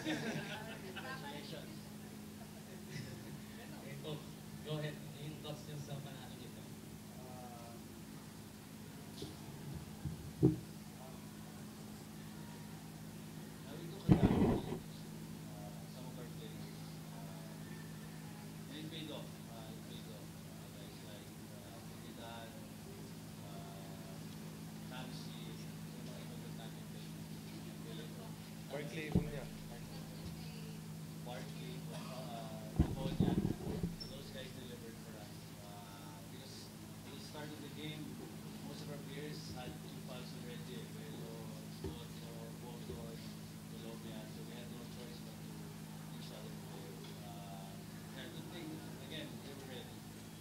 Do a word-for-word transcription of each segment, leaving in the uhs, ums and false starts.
Congratulations. Okay, Coach, go ahead. Yung thoughts niyo sa panalo dito. Uh, Uh, we took advantage of uh, some of our players. Uh, and it paid off. Uh, it paid off. Uh, guys like uh, Pikidan, uh, Nancy, yung mga ibang ganda natin play. Barkley, Bunya. Barkley, uh, Tolomia. So those guys delivered for us. Uh, because at the start of the game, most of our players had two fouls already. Pero, Soto, Pogoy, Tolomia. So we had no choice but to each other play. Uh, yeah, good thing. Again, they were ready.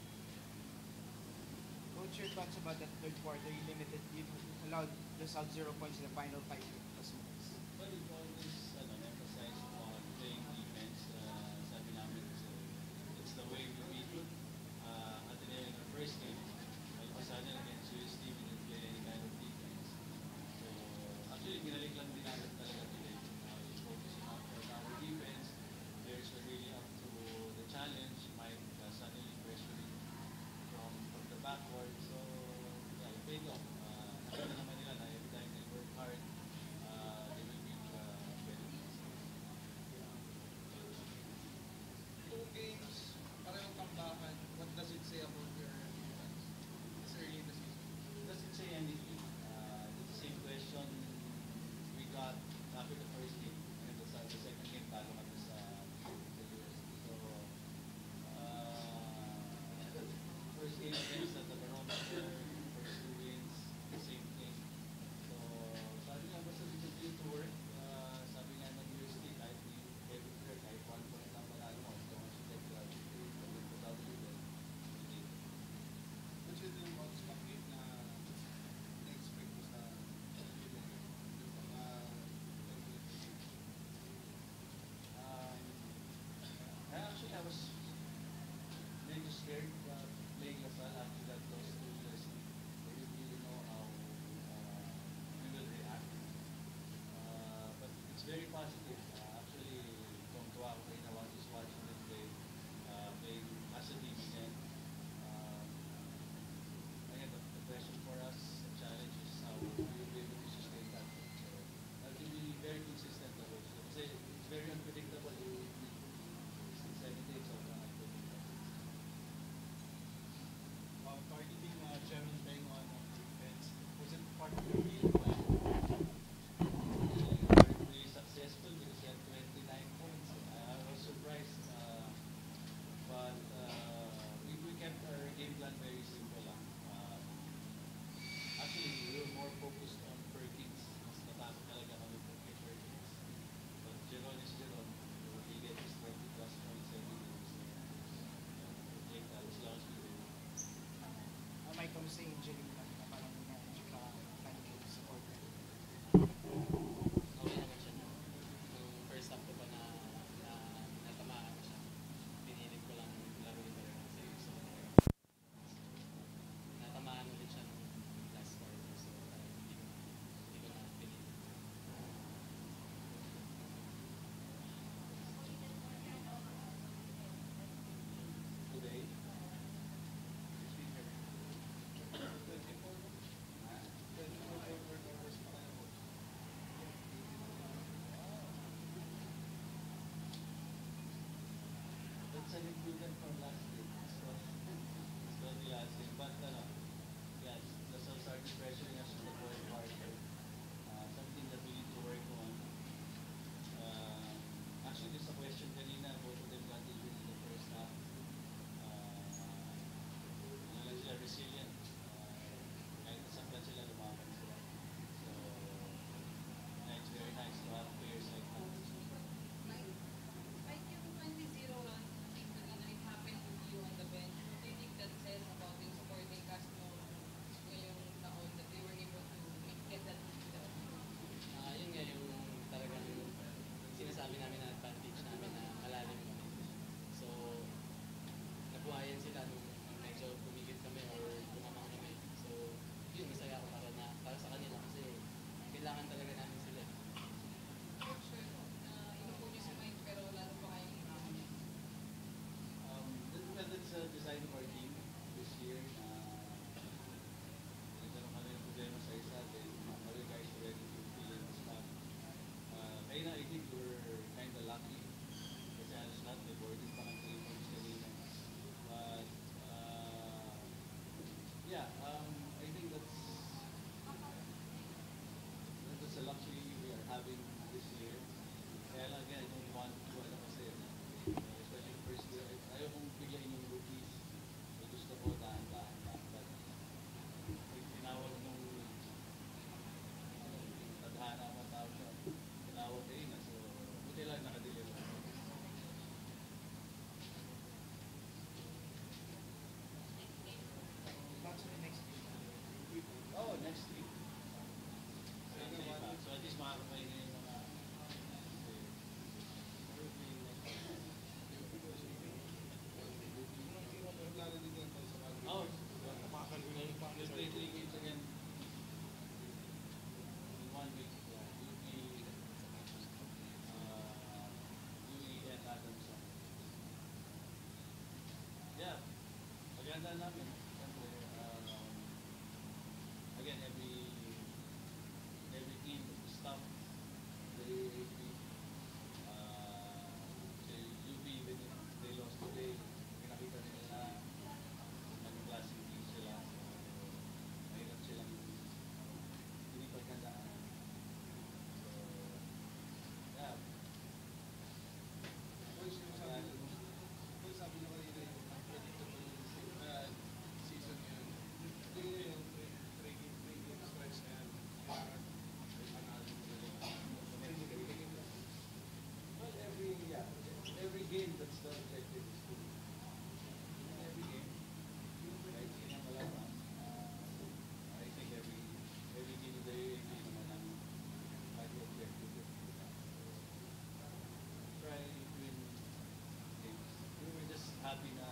Coach, your thoughts about that third quarter? You limited, you allowed the South zero points in the final five minutes. But we always ano, emphasize on playing defense. Uh, sabi namin, so it's the way we beat uh, Ateneo in our first game. All of a sudden, against U S T, we didn't play any kind of defense. So, actually, ginalik lang din natin talaga today. Uh, we focus on our our defense. Players are really up to the challenge. Mike uh, suddenly pressuring from from the backward. So, yeah, it paid off. Uh, nakita naman nila na every time they work hard, uh, they will reach uh, benefits. Two games, parehong tambakan. What does it say about your defense this early in the season? Does it say anything? Uh, it's the same question we got after the first game. And the, the second game, talo kami sa sa U S. So, uh, first game against the barometer, first two wins, the same thing. So, sabi nga, basta we continue to work. Uh, sabi nga ng U S T, kahit we every player, kahit one point lang manalo mo, as long as you get the victory, the win without losing, you did. Considering about sa game na na-expect mo sa game, yung mga Um, I actually, I was maybe scared uh, playing Salle after that those two years. I didn't really know how uh, we will react. Uh, but it's very positive. Uh, actually, from Tuwa, okay, I was just watching them play, uh, play as a team again. Um, again, the, the question for us, the challenge is how we will be able to sustain that. So, that will be very consistent. Also. Kasi it's very unpredictable. It's seven days of uh, unpredictable. uh, targeting uh, Chairman Beng on uh, defense. Was it part of your game plan? We were really successful because he had twenty-nine points. I was surprised. Uh, but uh, we, we kept our game plan very simple. Lang. Uh, actually, we were more focused on Perkins. Mas natakot talaga kami po kay Perkins. But Jeron is Jeron. He gets his twenty plus points every game. So, we'll take that as long as we win. Uh, Mike, kamusta yung injury mo na parang na-injure ka financial support? Okay naman siya. Yung first half ko pa na, na natamaan siya. Pinilit ko lang laruin na rin kasi gusto ko na rin. Natamaan ulit siya nung last quarter. So, parang hindi ko, hindi ko na pinilit. Today, that's an improvement from last week. So, it's not the last week. But, ano, yes, the South started pressuring us in the fourth quarter. Uh, something that we need to work on. Uh, actually, there's a question kanina, both of them got injured in the first half. Uh, ano lang sila, resilient. Uh, kahit nasaktan sila, lumaban sila. So, yeah, it's very nice to have players like that. Like, like yung twenty zero run, I think naging ganda namin. Siyempre, um, again, every every team staff, the U A A P, uh, say U B, even if they lost today, pinakita nila na maging klaseng team sila. So, mahirap silang hindi pagkandaan. So, yeah. Boys, yung sabi, boys, sabi nyo kanina yung unpredictable uh, season yun. Tingin nyo yung three three game three game stretch na yan. Kailangan may panalo mo na lang. Well, every, yeah, every game, that's the objective is to win every game. Kahit sino malaman. Uh, I think every every game in the U A A P naman ang ang objective. Try to win games. We were just happy na